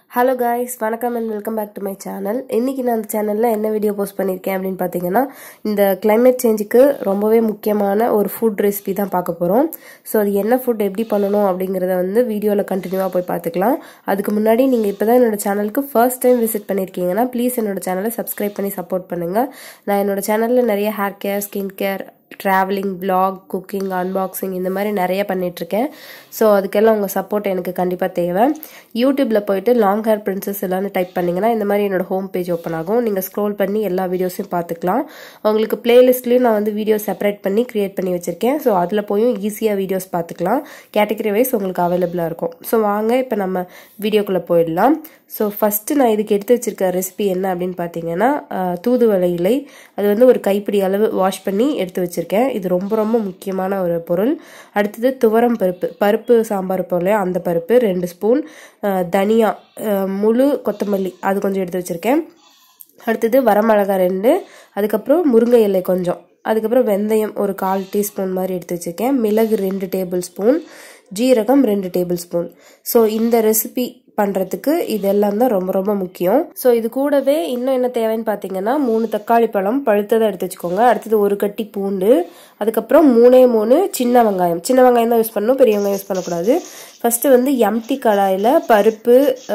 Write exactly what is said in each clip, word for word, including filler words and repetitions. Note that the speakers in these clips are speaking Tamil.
Hello guys, welcome and welcome back to my channel. இன்னைக்கு நான் இந்த சேனல்ல என்ன வீடியோ போஸ்ட் பண்ணிருக்கேன் அப்படினு பாத்தீங்கன்னா இந்த climate changeக்கு ரொம்பவே முக்கியமான ஒரு ஃபுட் ரெசிபி தான் பார்க்க போறோம். சோ அது என்ன ஃபுட் எப்படி பண்ணனும் அப்படிங்கறத வந்து வீடியோல கண்டினியூவா போய் பார்த்துக்கலாம். அதுக்கு முன்னாடி நீங்க இப்பதான் என்னோட சேனலுக்கு ஃபர்ஸ்ட் டைம் விசிட் பண்ணிருக்கீங்கன்னா ப்ளீஸ் என்னோட சேனலை சப்ஸ்கிரைப் பண்ணி சப்போர்ட் பண்ணுங்க. நான் என்னோட சேனல்ல நிறைய hair care, skin care, traveling, vlog, cooking, unboxing இந்த மாதிரி நிறைய பண்ணிட்டு இருக்கேன். சோ அதுக்கெல்லாம் உங்க சப்போர்ட் எனக்கு கண்டிப்பா தேவை. YouTubeல போய்ட்டு long hair princess எல்லாம் டைப் பண்ணீங்கன்னா இந்த மாதிரி என்னோட ஹோம் பேஜ் ஓபன் ஆகும். நீங்க ஸ்க்ரோல் பண்ணி எல்லா வீடியோஸையும் பார்த்துக்கலாம். உங்களுக்கு பிளேலிஸ்ட்லயும் நான் வந்து வீடியோ செப்பரேட் பண்ணி கிரியேட் பண்ணி வச்சிருக்கேன். சோ அதுல போயும் ஈஸியா வீடியோஸ் பார்த்துக்கலாம். கேட்டகரி வைஸ் உங்களுக்கு அவைலபிளா இருக்கும். சோ வாங்க இப்போ நம்ம வீடியோக்குள்ள போயிடலாம். சோ ஃபர்ஸ்ட் நான் இதுக்கு எடுத்து வச்சிருக்க ரெசிபி என்ன அப்படினு பாத்தீங்கன்னா தூதுவளை இலை. அது வந்து ஒரு கைப்பிடி அளவு வாஷ் பண்ணி எடுத்து வச்சிருக்கேன். இது ரொம்ப ரொம்ப முக்கியமான ஒரு பொருள். அடுத்து துவரம் பருப்பு, பருப்பு சாம்பார் போல அந்த பருப்பு ரெண்டு ஸ்பூன், தனியா முழு கொத்தமல்லி அது கொஞ்சம் எடுத்து வச்சிருக்கேன். அடுத்து வரமிளகாய் ரெண்டு, அதுக்கப்புறம் முருங்கை இலை கொஞ்சம், அதுக்கப்புறம் வெந்தயம் ஒரு கால் டீஸ்பூன் மாதிரி எடுத்து வச்சிருக்கேன். மிளகு ரெண்டு டேபிள் ஸ்பூன், ஜீரகம் ரெண்டு டேபிள் ஸ்பூன். ஸோ இந்த ரெசிபி பண்றதுக்கு இதெல்லாம் தான் ரொம்ப ரொம்ப முக்கியம். சோ இது கூடவே இன்னும் என்ன தேவைன்னு பாத்தீங்கன்னா மூணு தக்காளி பழம் பழுத்ததை எடுத்து வச்சுக்கோங்க. அடுத்தது ஒரு கட்டி பூண்டு, அதுக்கப்புறம் மூணே மூணு சின்ன வெங்காயம். சின்ன வெங்காயம் தான் யூஸ் பண்ணணும், பெரிய வெங்காயம் யூஸ் பண்ணக்கூடாது. ஃபர்ஸ்ட் வந்து எம்டி கடாயில பருப்பு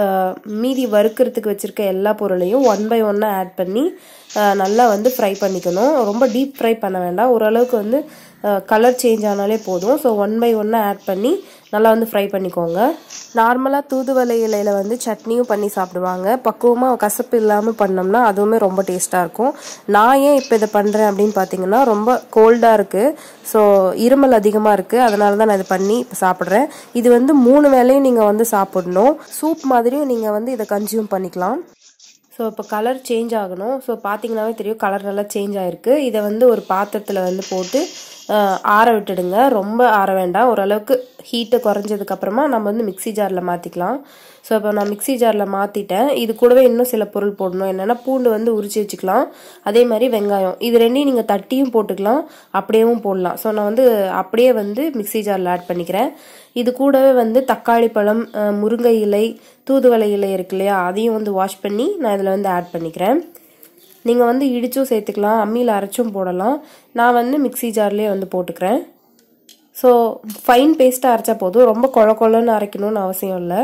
மீதி வறுக்கிறதுக்கு வச்சிருக்க எல்லா பொருளையும் ஒன் பை ஒன்னா ஆட் பண்ணி நல்லா வந்து ஃப்ரை பண்ணிக்கணும். ரொம்ப டீப் ஃப்ரை பண்ண வேண்டாம், ஓரளவுக்கு வந்து கலர் சேஞ்ச் ஆனாலே போதும். ஸோ ஒன் பை ஒன்னா ஆட் பண்ணி நல்லா வந்து ஃப்ரை பண்ணிக்கோங்க. நார்மலாக தூதுவளை இலையில வந்து சட்னியும் பண்ணி சாப்பிடுவாங்க. பக்குவமாக கசப்பு இல்லாமல் பண்ணோம்னா அதுவுமே ரொம்ப டேஸ்ட்டாக இருக்கும். நான் ஏன் இப்போ இதை பண்ணுறேன் அப்படின்னு பார்த்தீங்கன்னா ரொம்ப கோல்டாக இருக்குது. ஸோ இருமல் அதிகமாக இருக்குது, அதனால தான் நான் இதை பண்ணி இப்போ சாப்பிட்றேன். இது வந்து மூணு வேளையும் நீங்கள் வந்து சாப்பிடணும். சூப் மாதிரியும் நீங்கள் வந்து இதை கன்சியூம் பண்ணிக்கலாம். ஸோ இப்போ கலர் சேஞ்ச் ஆகணும். ஸோ பார்த்தீங்கன்னாவே தெரியும் கலர் நல்லா சேஞ்ச் ஆகிருக்கு. இதை வந்து ஒரு பாத்திரத்தில் வந்து போட்டு ஆற விட்டுடுங்க. ரொம்ப ஆற வேண்டாம், ஓரளவுக்கு ஹீட்டை குறைஞ்சதுக்கப்புறமா நம்ம வந்து மிக்சி ஜாரில் மாற்றிக்கலாம். ஸோ இப்போ நான் மிக்சி ஜாரில் மாற்றிட்டேன். இது கூடவே இன்னும் சில பொருள் போடணும். என்னென்னா பூண்டு வந்து உரிச்சு வச்சுக்கலாம், அதே மாதிரி வெங்காயம். இது ரெண்டையும் நீங்கள் தட்டியும் போட்டுக்கலாம், அப்படியேவும் போடலாம். ஸோ நான் வந்து அப்படியே வந்து மிக்சி ஜாரில் ஆட் பண்ணிக்கிறேன். இது கூடவே வந்து தக்காளி பழம், முருங்கை இலை, தூதுவளை இலை இருக்கு இல்லையா, அதையும் வந்து வாஷ் பண்ணி நான் இதில் வந்து ஆட் பண்ணிக்கிறேன். நீங்கள் வந்து இடிச்சும் சேர்த்துக்கலாம், அம்மியில் அரைச்சும் போடலாம். நான் வந்து மிக்சி ஜார்லேயே வந்து போட்டுக்கிறேன். ஸோ ஃபைன் பேஸ்ட்டாக அரைச்சா போதும், ரொம்ப கொழ கொழன்னு அரைக்கணும்னு அவசியம் இல்லை.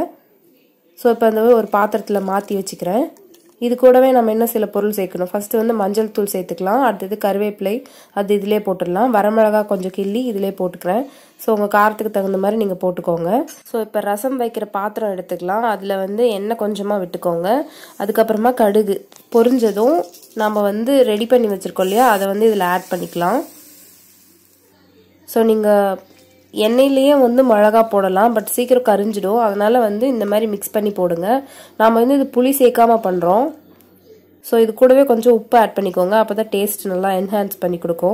ஸோ இப்போ அந்த ஒரு பாத்திரத்தில் மாற்றி வச்சுக்கிறேன். இது கூடவே நம்ம என்ன சில பொருள் சேர்க்கணும். ஃபர்ஸ்ட் வந்து மஞ்சள் தூள் சேர்த்துக்கலாம், அடுத்தது கருவேப்பிலை அது இதிலே போட்டுடலாம். வரமிளகா கொஞ்சம் கிள்ளி இதிலே போட்டுக்கிறேன். ஸோ உங்கள் காரத்துக்கு தகுந்த மாதிரி நீங்கள் போட்டுக்கோங்க. ஸோ இப்போ ரசம் வைக்கிற பாத்திரம் எடுத்துக்கலாம், அதில் வந்து எண்ணெய் கொஞ்சமாக விட்டுக்கோங்க. அதுக்கப்புறமா கடுகு பொரிஞ்சதும் நம்ம வந்து ரெடி பண்ணி வச்சுருக்கோம் இல்லையா, அதை வந்து இதில் ஆட் பண்ணிக்கலாம். ஸோ நீங்கள் எண்ணெயிலேயே வந்து மிளகா போடலாம், பட் சீக்கிரம் கரிஞ்சிடும், அதனால வந்து இந்த மாதிரி மிக்ஸ் பண்ணி போடுங்க. நாம் வந்து இது புளி சேர்க்காம பண்ணுறோம். ஸோ இது கூடவே கொஞ்சம் உப்பு ஆட் பண்ணிக்கோங்க, அப்போ தான் டேஸ்ட் நல்லா என்ஹான்ஸ் பண்ணி கொடுக்கும்.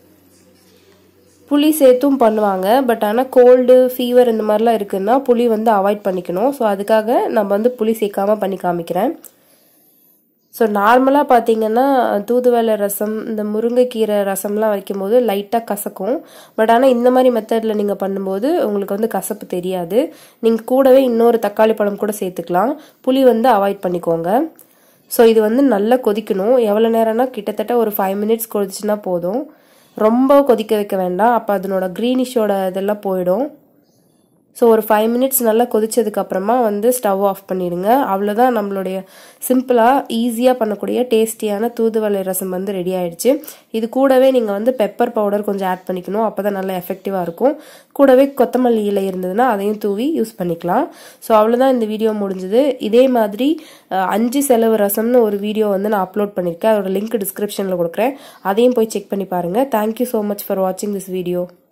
புளி சேர்த்தும் பண்ணுவாங்க, பட் ஆனால் கோல்டு ஃபீவர் இந்த மாதிரிலாம் இருக்குன்னா புளி வந்து அவாய்ட் பண்ணிக்கணும். ஸோ அதுக்காக நம்ம வந்து புளி சேர்க்காம பண்ணி காமிக்கிறேன். ஸோ நார்மலாக பார்த்தீங்கன்னா தூதுவளை ரசம், இந்த முருங்கைக்கீரை ரசம்லாம் வைக்கும்போது லைட்டாக கசக்கும். பட் ஆனால் இந்த மாதிரி மெத்தடில் நீங்கள் பண்ணும்போது உங்களுக்கு வந்து கசப்பு தெரியாது. நீங்கள் கூடவே இன்னொரு தக்காளி பழம் கூட சேர்த்துக்கலாம். புளி வந்து அவாய்ட் பண்ணிக்கோங்க. ஸோ இது வந்து நல்லா கொதிக்கணும். எவ்வளோ நேரம்னா கிட்டத்தட்ட ஒரு ஃபைவ் மினிட்ஸ் கொதிச்சுன்னா போதும், ரொம்ப கொதிக்க வைக்க வேண்டாம், அப்போ அதனோட க்ரீனிஷோட இதெல்லாம் போயிடும். ஸோ ஒரு ஃபைவ் மினிட்ஸ் நல்லா கொதிச்சதுக்கு அப்புறமா வந்து ஸ்டவ் ஆஃப் பண்ணிடுங்க. அவ்வளோதான், நம்மளுடைய சிம்பிளாக ஈஸியாக பண்ணக்கூடிய டேஸ்டியான தூதுவளை ரசம் வந்து ரெடி ஆயிடுச்சு. இது கூடவே நீங்கள் வந்து பெப்பர் பவுடர் கொஞ்சம் ஆட் பண்ணிக்கணும், அப்போ தான் நல்லா எஃபெக்டிவாக இருக்கும். கூடவே கொத்தமல்லி இலை இருந்ததுன்னா அதையும் தூவி யூஸ் பண்ணிக்கலாம். ஸோ அவ்வளோதான், இந்த வீடியோ முடிஞ்சுது. இதே மாதிரி அஞ்சு செலவு ரசம்னு ஒரு வீடியோ வந்து நான் அப்லோட் பண்ணியிருக்கேன், அதோட லிங்க் டிஸ்கிரிப்ஷனில் கொடுக்குறேன், அதையும் போய் செக் பண்ணி பாருங்கள். தேங்க்யூ ஸோ மச் ஃபார் வாட்சிங் திஸ் வீடியோ.